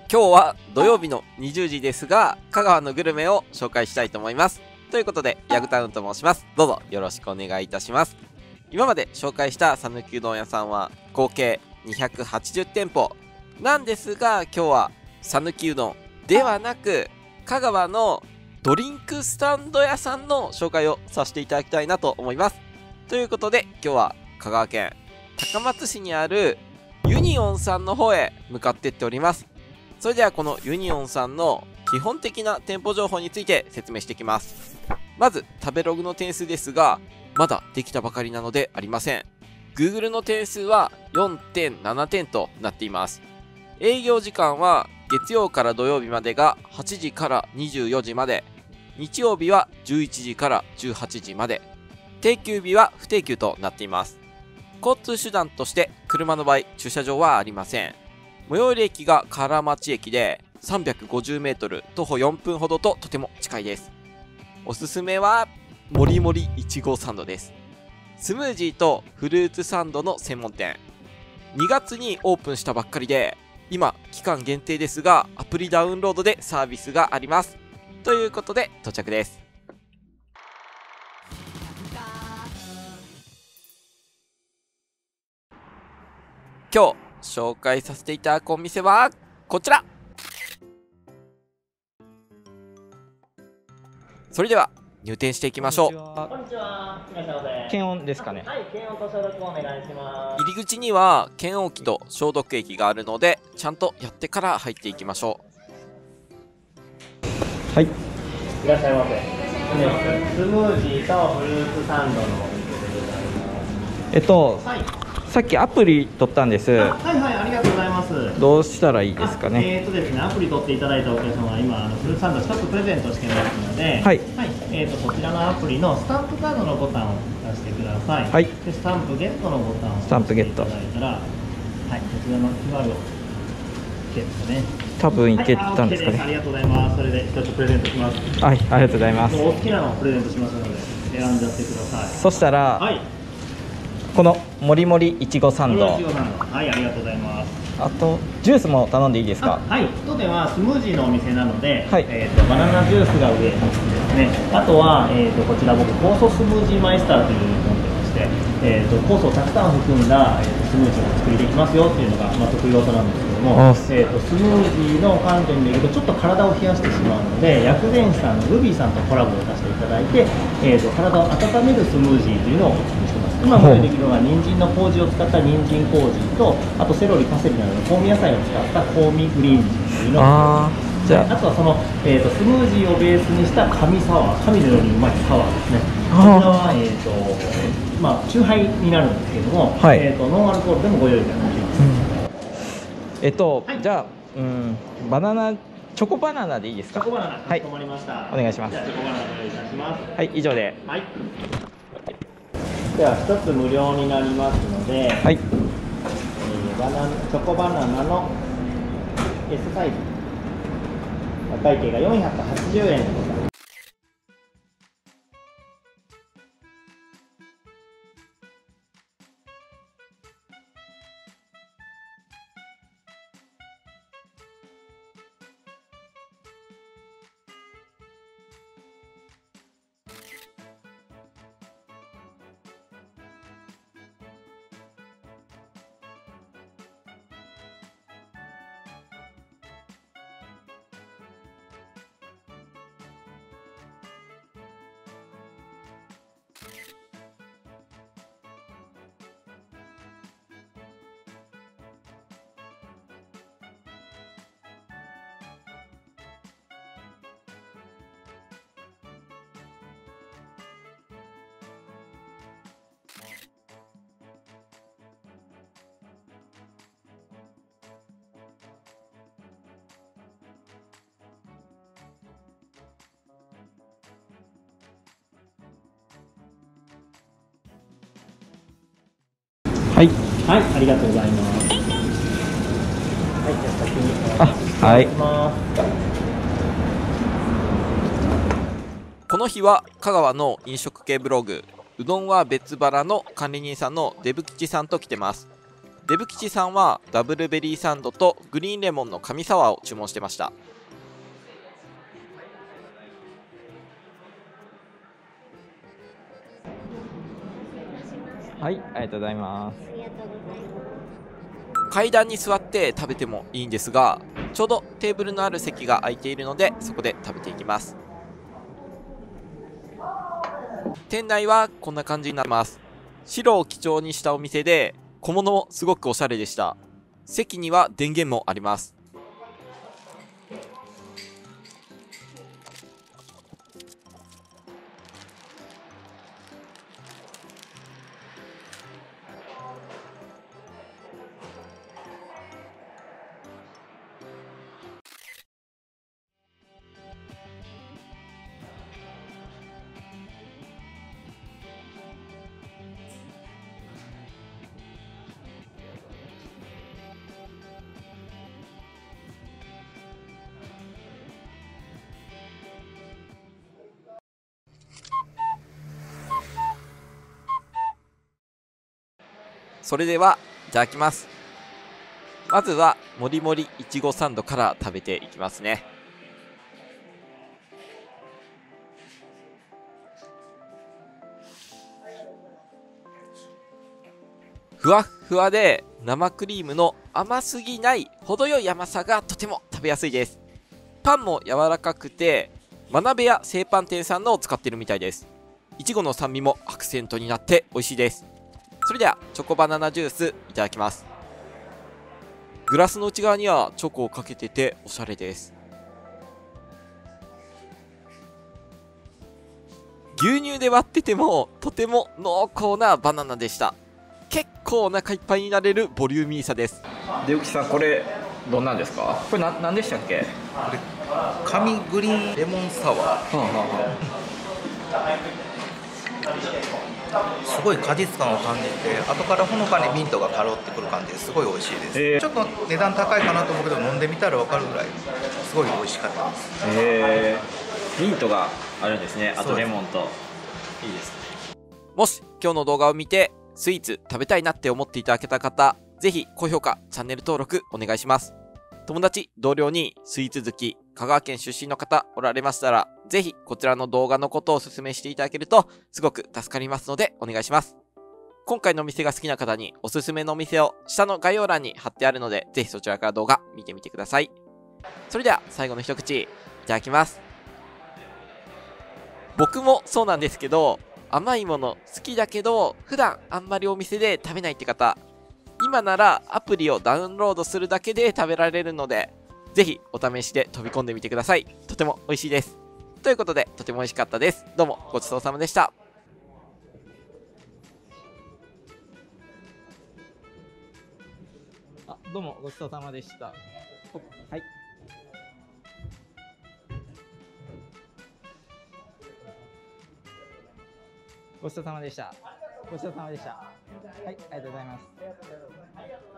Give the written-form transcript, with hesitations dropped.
今日は土曜日の20時ですが、香川のグルメを紹介したいと思います。ということで、ヤグタウンと申します。どうぞよろしくお願いいたします。今まで紹介した讃岐うどん屋さんは合計280店舗なんですが、今日は讃岐うどんではなく、香川のドリンクスタンド屋さんの紹介をさせていただきたいなと思います。ということで、今日は香川県高松市にあるユニオンさんの方へ向かっていっております。それではこのユニオンさんの基本的な店舗情報について説明していきます。まず食べログの点数ですが、まだできたばかりなのでありません。 Google の点数は 4.7 点となっています。営業時間は月曜から土曜日までが8時から24時まで、日曜日は11時から18時まで、定休日は不定休となっています。交通手段として車の場合駐車場はありません。最寄り駅が唐町駅で 350m 徒歩4分ほどととても近いです。おすすめはもりもりいちごサンドです。スムージーとフルーツサンドの専門店、2月にオープンしたばっかりで、今期間限定ですがアプリダウンロードでサービスがあります。ということで到着です。今日紹介させていただくお店はこちら。それでは入店していきましょう。 こんにちは。いらっしゃいませ。 検温ですかね。 はい、検温と消毒お願いします。 入り口には検温器と消毒液があるので、ちゃんとやってから入っていきましょはい。 いらっしゃいませ。スムージーとフルーツサンドのお店でございます。はい。 さっきアプリ取ったんです。 はいはい、ありがとうございます。 どうしたらいいですかね。 ですね、アプリ取っていただいたお客様は今フルーツサンド1つプレゼントしてますので、 はい。 こちらのアプリのスタンプカードのボタンを押してください。 はい。 で、スタンプゲットのボタンをスタンプゲット押していただいたら、はい、こちらの QR をゲットね。 多分いけたんですかね。 ありがとうございます。それで一つプレゼントします。 はい、ありがとうございます。 お好きなのをプレゼントしますので選んじゃってください。 そしたら、 はい。 このもりもりいちごサンド。 はい、ありがとうございます。 あとジュースも頼んでいいですか。 はい。当店はスムージーのお店なので、 はい。 バナナジュースが上ですね。あとはこちら僕酵素スムージーマイスターというのを持ってまして、酵素をたくさん含んだスムージーをお作りできますよっていうのが得意技なんですけども、スムージーの観点でいうとちょっと体を冷やしてしまうので、薬膳師さんのルビーさんとコラボをさせていただいて、体を温めるスムージーというのをお作りしてます。今ご用意できるのが人参の麹を使った人参麹と、あとセロリ、パセリなどの香味野菜を使った香味グリーンジーというのを、 じゃあとはその、スムージーをベースにした神サワー、神のようにうまいサワーですね。こちらはチューハイになるんですけれども、 はい。 ノンアルコールでもご用意ができます。 じゃあバナナチョコバナナでいいですか。 チョコバナナ、 はい、 かしこまりました。 お願いします。 じゃあチョコバナナご用意いたします。 はい、以上で。 はい。では一つ無料になりますので、はい。チョコバナナの S サイズ、お会計が480円でございます。はい、はい、ありがとうございます。はい、じゃあ先にはい。 この日は香川の飲食系ブログうどんは別腹の管理人さんのデブ吉さんと来てます。 デブ吉さんはダブルベリーサンドとグリーンレモンの神サワーを注文してました。 はい、ありがとうございます。 階段に座って食べてもいいんですが、ちょうどテーブルのある席が空いているのでそこで食べていきます。店内はこんな感じになります。白を基調にしたお店で、小物もすごくおしゃれでした。席には電源もあります。それではいただきます。まずはもりもりいちごサンドから食べていきますね。ふわっふわで生クリームの甘すぎない程よい甘さがとても食べやすいです。パンも柔らかくて、真鍋屋製パン店さんのを使ってるみたいです。いちごの酸味もアクセントになって美味しいです。それではチョコバナナジュースいただきます。グラスの内側にはチョコをかけてておしゃれです。牛乳で割っててもとても濃厚なバナナでした。結構お腹いっぱいになれるボリューミーさです。 でゆきさん、これどんなんですか？これなんでしたっけ？ これ神グリーンレモンサワー、すごい果実感を感じて、後からほのかにミントが香ってくる感じですごい美味しいです。ちょっと値段高いかなと思うけど、飲んでみたら分かるぐらいすごい美味しかったです。 ミントがあるんですね。あとレモンと。いいですね。 もし今日の動画を見てスイーツ食べたいなって思っていただけた方、ぜひ高評価、チャンネル登録お願いします。友達、同僚にスイーツ好き、香川県出身の方おられましたら、ぜひこちらの動画のことをお勧めしていただけるとすごく助かりますのでお願いします。今回のお店が好きな方におすすめのお店を下の概要欄に貼ってあるので、ぜひそちらから動画見てみてください。それでは最後の一口いただきます。僕もそうなんですけど、甘いもの好きだけど普段あんまりお店で食べないって方、今ならアプリをダウンロードするだけで食べられるので、ぜひお試しで飛び込んでみてください。とても美味しいです。ということで、とても美味しかったです。どうもごちそうさまでした。 どうもごちそうさまでした。はい。ごちそうさまでした。ごちそうさまでした。はい、ありがとうございます。